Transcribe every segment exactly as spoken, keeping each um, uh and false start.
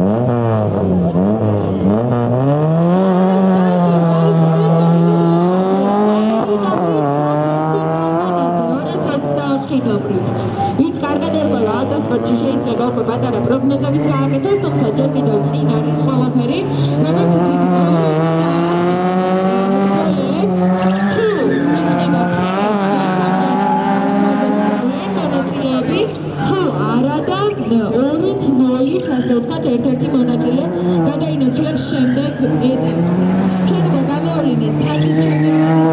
ვინც კარგად ერგოლა ავტოსპორტში შეიძლება უკვე პატარა პროგნოზებიც გააკეთოს, თუმცა ჯერ კიდევ წინ არის ყველაფერი, როგორც იცით, პოლელებს თუ იქნება მონაწილეები, თუ არა და ორით ნოლით, ასე ვთქვათ, ერთ-ერთი მონაწილე გადაინაცვლებს შემდეგ ეტაპზე. ჩვენ უკვე გამოვავლინეთ თასის ჩემპიონატის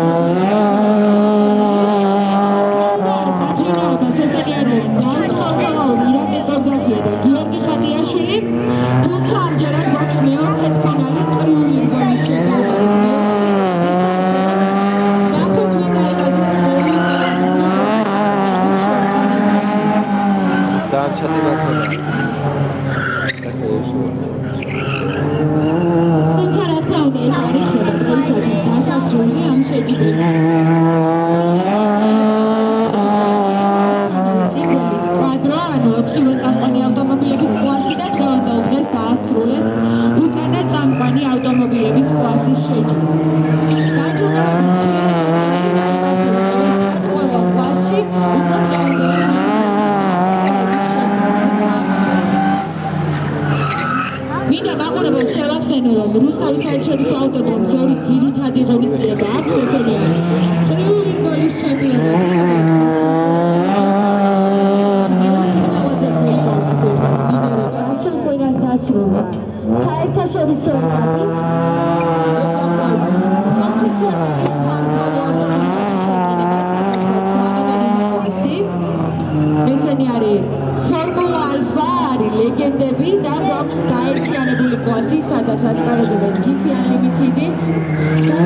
თუმცა ამჯერად გვაქვს მეოთხედ ფინალი წრიული რგოლის ჩემპიონატის მეექვსე ეტაპისაზე. ნახოთ ვინ დაიბაძებს მეორე ფინალის შემდგომში. სამჩატი მაქონა. თუმცა რა თქმა უნდა ეს არ იქნება დღეისათვის დასასრული ამ შეჯიბრის. წიგოლის კვადრო, ანუ ოთხივე წამყვანი ავტომობილების კლასი და დღევანდელ დღეს დაასრულებს უკანა წამყვანი ავტომობილების კლასის შეჯიბრი. დაჯილდოების ცერემონიალი გაიმართება ერთად ყველა კლასში, უკვე დღევანდელი ავტომობილების შემდგომის მინდა მაყურებელს შევახსენო, რომ რუსთავის საერთაშორისო ავტოდრომს ორი ძირითადი ღონისძიება აქვს, ესენია წრიული რგოლის ჩემპიონატი, დასრულდა საერთაშორისო ეტაპით, ეს გახლავთ პროფესიონალი სამბოლო ავტომობილების შემტკინება, სადაც გვაქვს რამოდენიმე კლასი. ესენი არის ფორმულა ალფა, არის ლეგენდები და გვაქვს გაერთიანებული კლასი, სადაც ასპარეზობენ ჯი თი Unlimited-ი და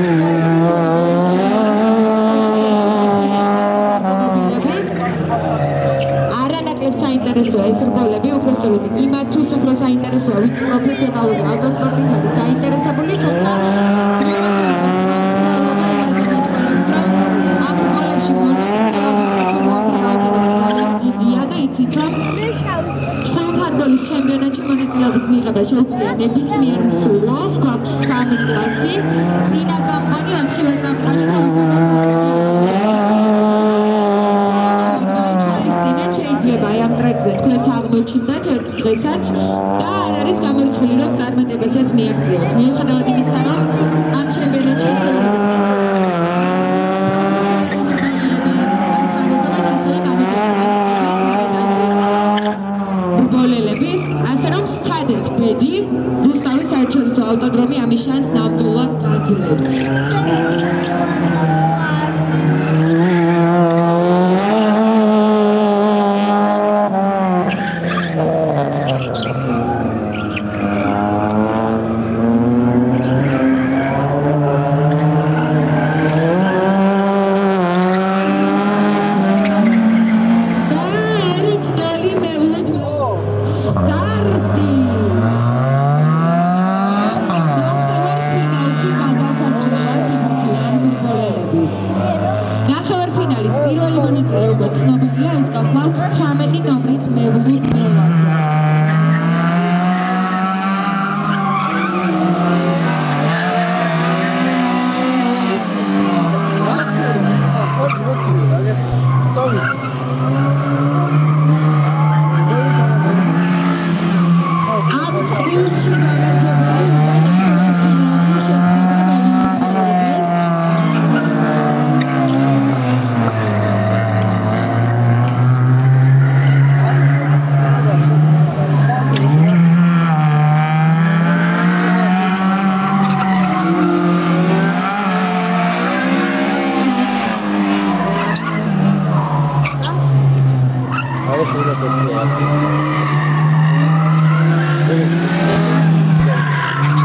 საინტერესოა ეს რგოლები, უпростоროდ იმათთვის უფრო საინტერესოა, ვინც პროფესიონალური ავტოსპორტით არის დაინტერესებული, თუმცა იმაზე მეტყველებს, რომ ამ რგოლებში მონაწილეობის რაოდენობა ძალიან დიდია და იცით, რომ ჩვენთა რგოლის ჩემპიონატში მონაწილეობის მიღება შეუძლია ნებისმიერ მსურველს, გვაქვს სამი კლასი, წინა წამყვანი, ოთხივე წამყვანი და უკანა წამყვანი. შეიძლება აი ამ ტრეკზე თქვენც აღმოჩნდეთ ერთ დღესაც და არ არის გამორიცხული რომ წარმატებასაც მიაღწიოთ. მიუხედავად იმისა, რომ ამ ჩემპიონატში პროფესიონალი რგოლები ასპარეზობენ, ასევე რგოლელები, ასე რომ სცადეთ ბედი, რუსთავის საერთაშორისო ავტოდრომი ამის შანსს ნამდვილად გააძლევთ. ნახევარფინალის პირველი მონაწილე უკვე ცნობილია, ეს გახლავთ ცამეტი ნომრით მევლუდ მელაძე. ამ წყვილში გამარჯვებული ნახევარფინალში შედგება Alles wieder kurz hier.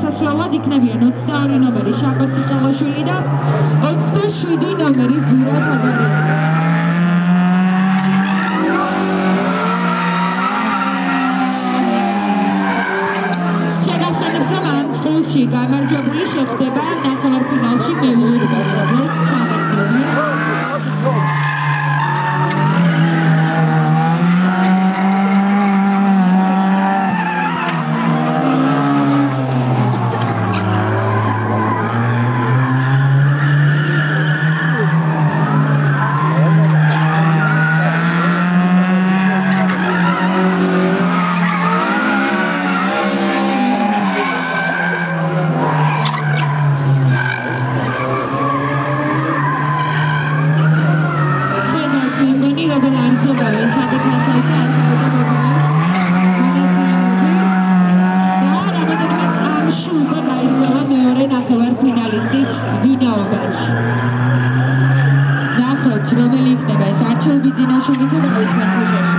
განსასვლელად იქნებიან ოცდაორი ნომერი შაკო ციხელაშვილი და ოცდაშვიდი ნომერი ზურა თodorieva. შეგახსენებთ, რომ ამ წელში გამარჯვებული შეხვდება ნახევარფინალში მელურ ბაჭაძეს ცამეტ ნომერს. რომელი იქნება ეს არჩეები წინაშული თუ დაუთმენ ქუჩაში?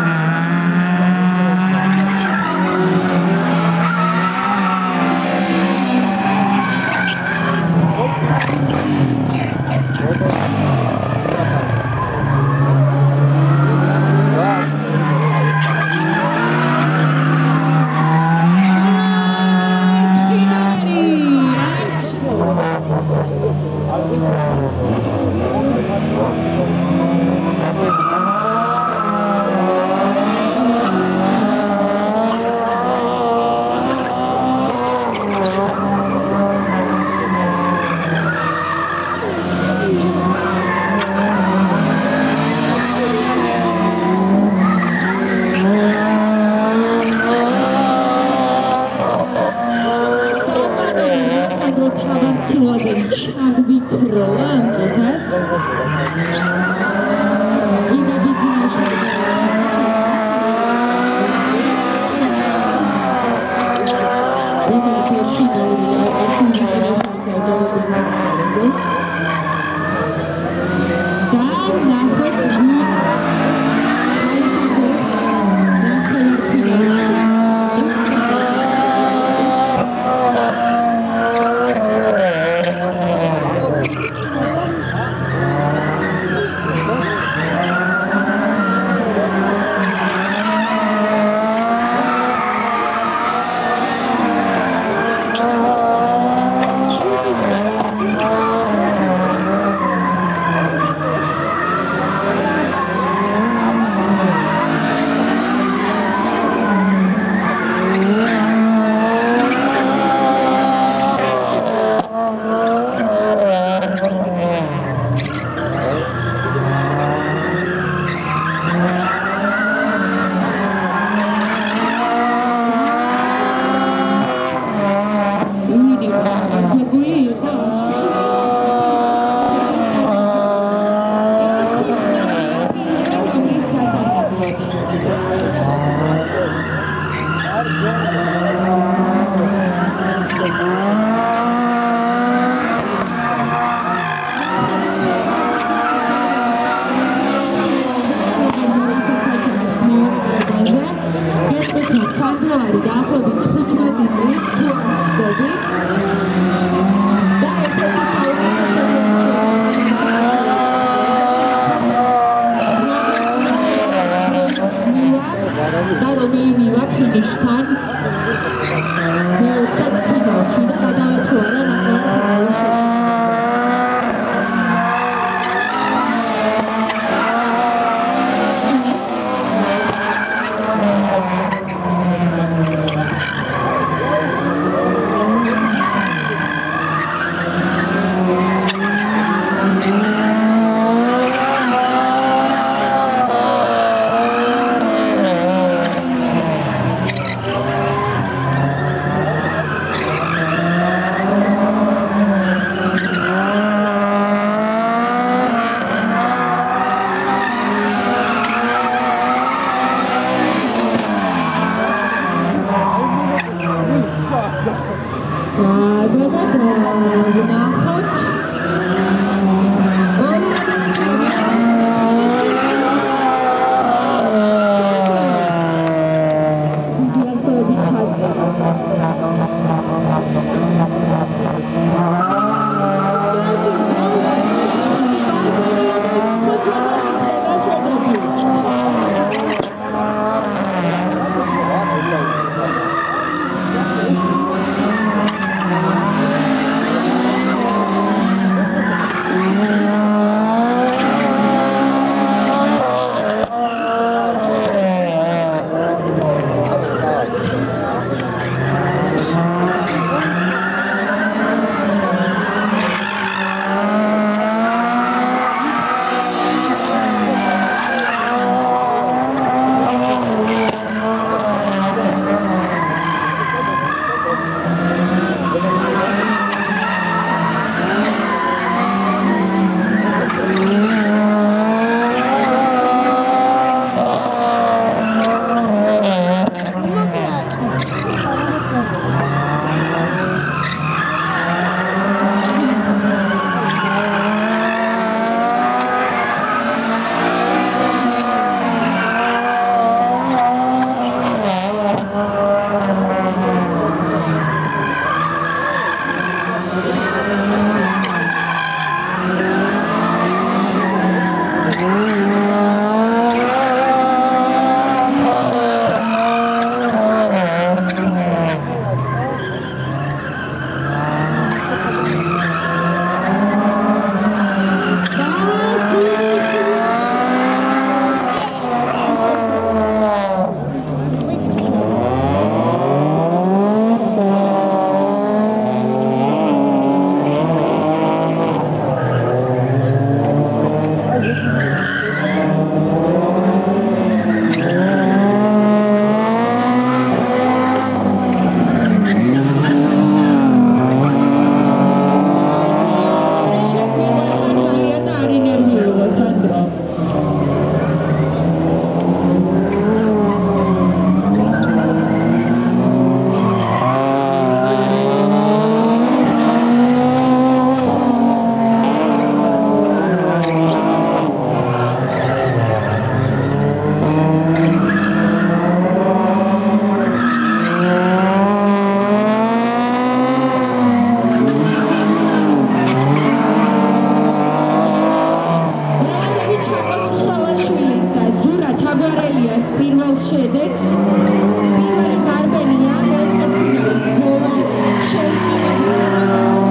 შედეგს. პირველი გარბენია მეოთხედფინალის ბოლო შევკინებისა და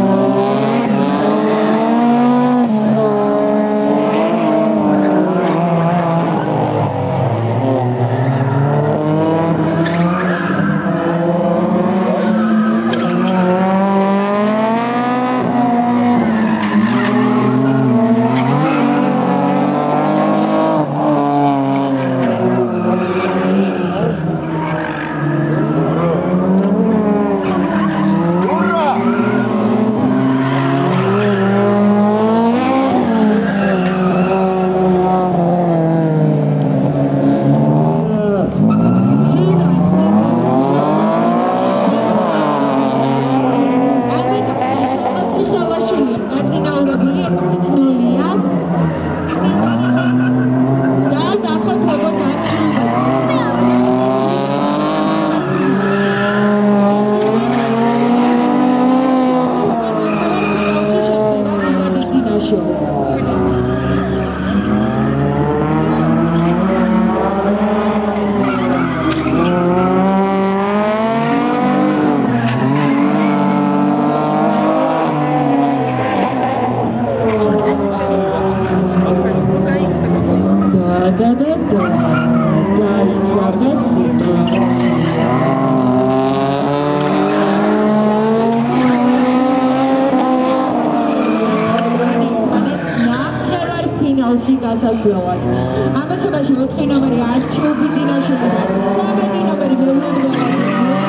გასასვლელად. ამასობაში ოთხი ნომერი არჩილ ბიძინაშვილი და სამეტი ნომერი მელოდ ბოლაზე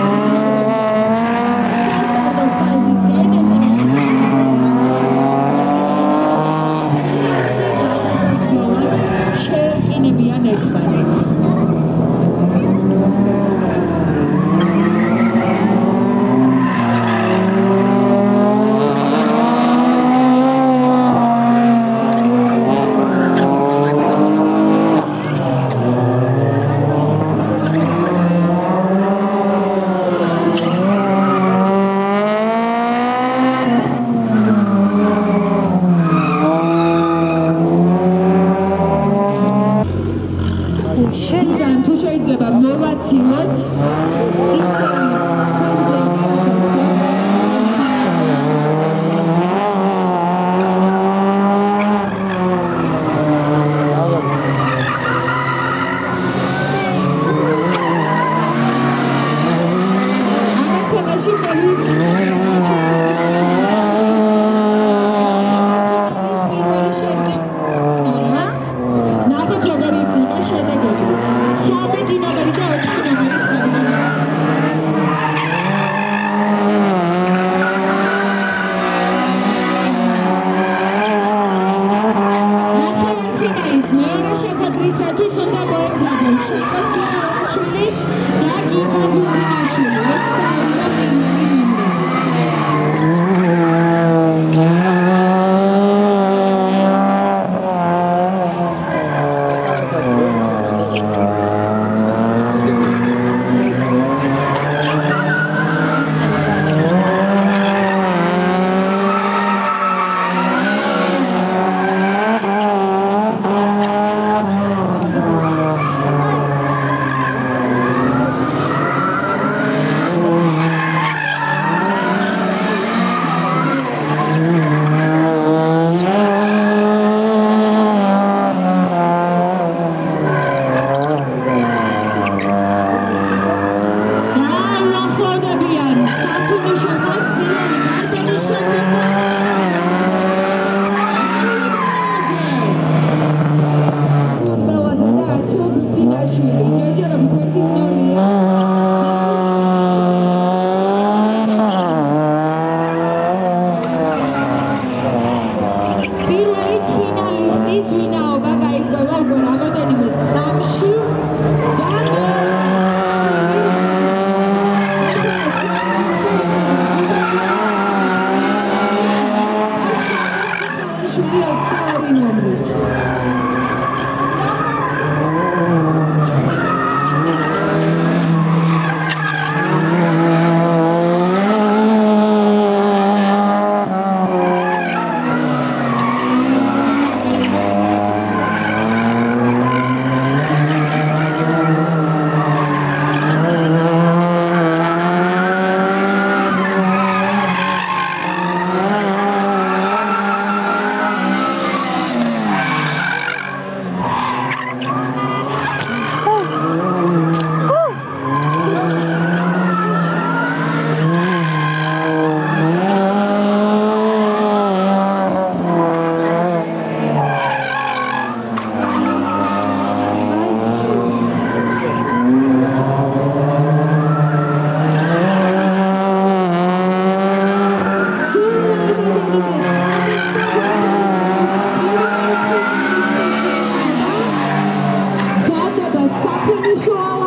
სასტარტო ფაზისკენ ესენი ფინალში გადასასვლელად შეერკინებიან ერთმანეთს.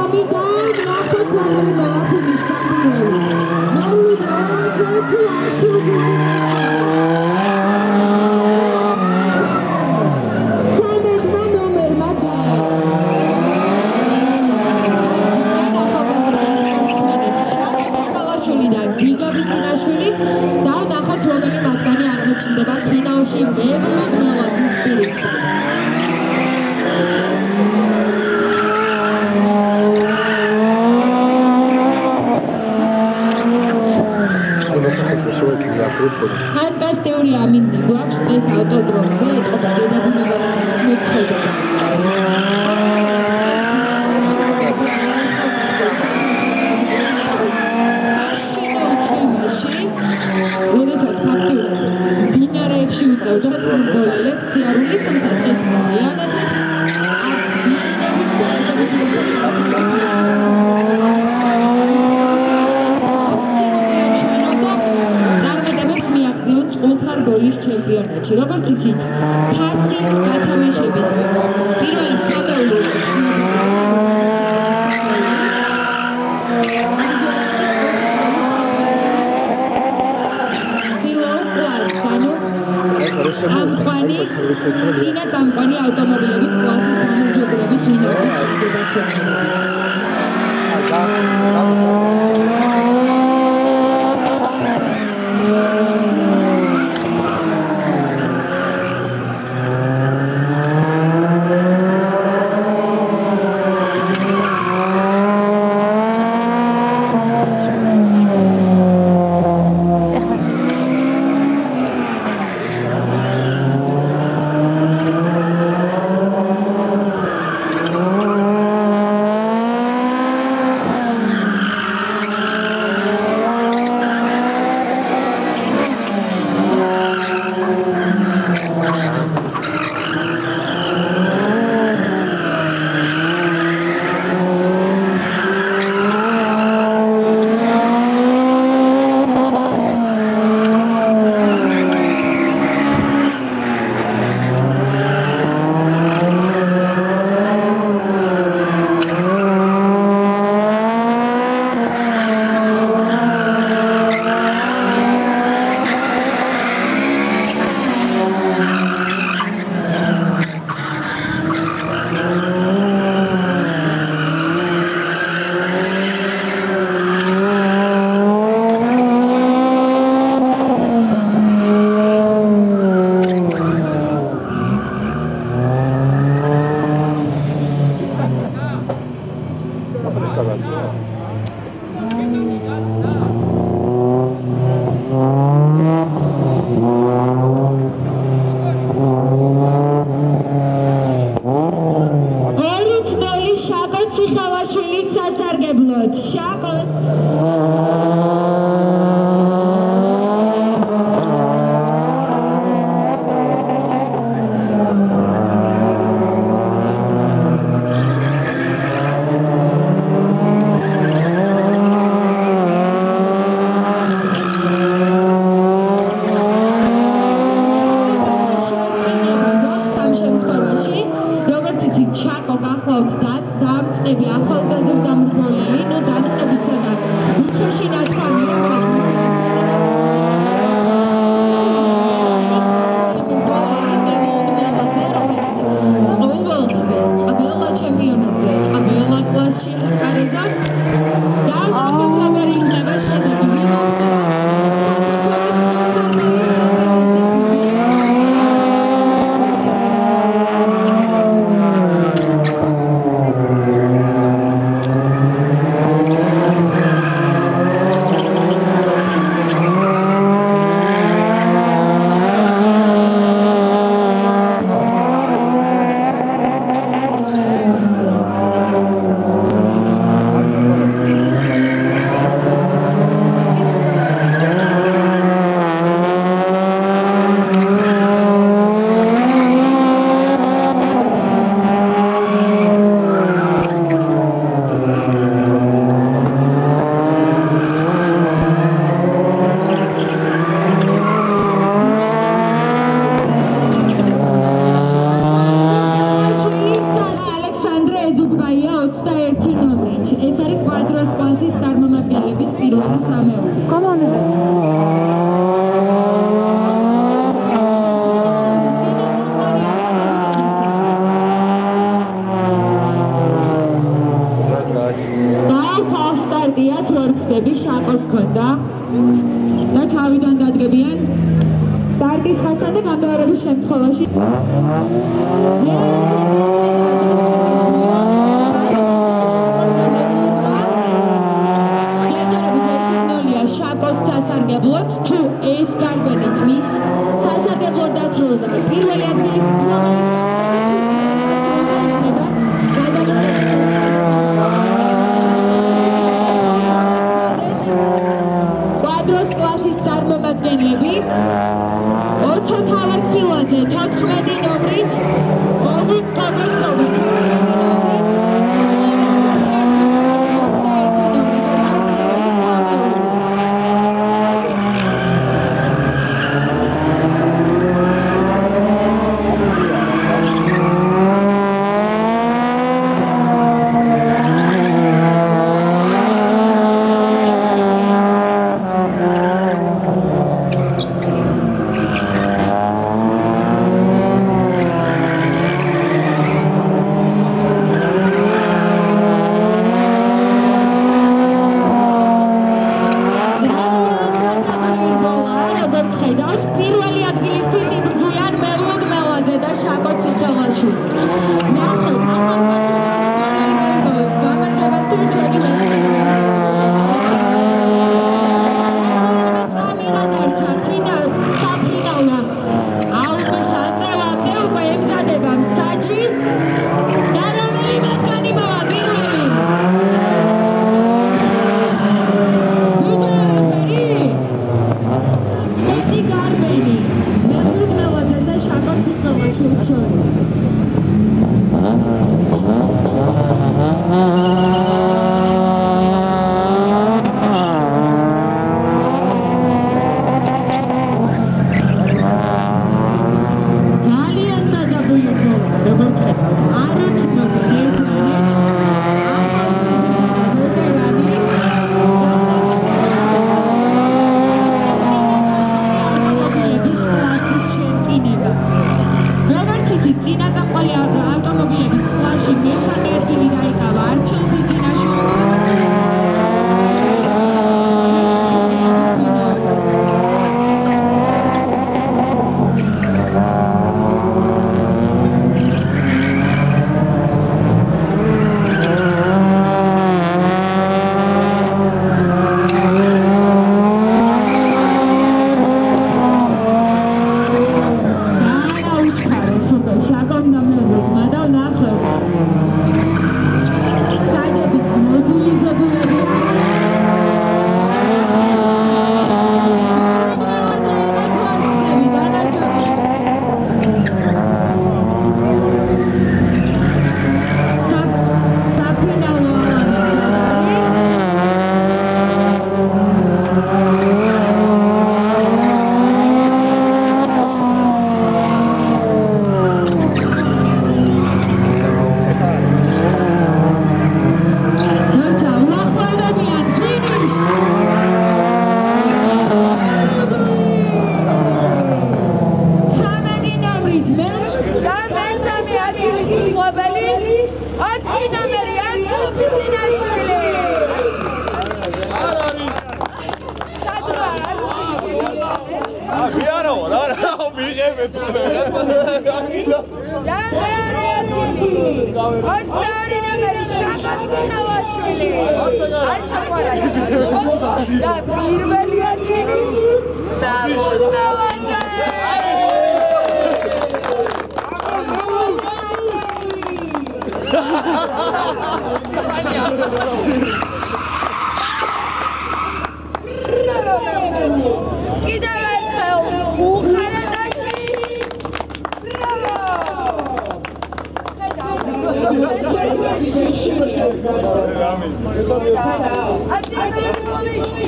ამიდან ნახოთ რომელი მოვა ფინიშთან პირველი. მეუღლე დრამაზე თუ არჩევი. ცამეტმა ნომერმა და და გიგა ბიძინაშვილი და ნახოთ რომელი მათგანი აღმოჩნდება ფინალში მევლოდ მელაძის პირისპირ. ფანტასტიკური ამინდი გვაქვს დღეს ავტოდრომზე, ეთყობა დედაბუნება ნაწილად მოხდება. როდესაც ფაქტიურად დინარეებში უწევდათ ფუტბოლელებს სიარული, თუმცა დღეს მსიანეთებს არც ვიყიდებით და ედობითებსაც წარმატებებს მიაღწიონ წყვილთარ გოლის ჩემპიონატში. როგორც იცით, თასის გათამაშების პირველი სამეულო წამყვანი წინა წამყვანი ავტომობილების კლასის გამარჯვებულების ვინაობის ფიქსებას ვეღებთ. ეს არის კვადროს კლასის წარმომადგენლების პირველი სამეული. კომანდა. სტარტია თორქსები შაკოს ქონდა და თავიდან დადგებიან სტარტის ხასთან და გამეორების შემთხვევაში შაკოს სასარგებლოდ თუ ეს გარბენი თმის სასარგებლოდ დასრულდა პირველი ადგილის რომელიც დასრულდა იქნება გადაწყვეტილი კვადროს კლასის წარმომადგენლები ოთო თავარდქილაძე თოთხმეტი ნომრით ოვით კოგოსოვით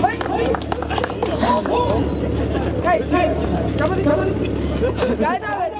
Hey, hey, come on, come on. Guys,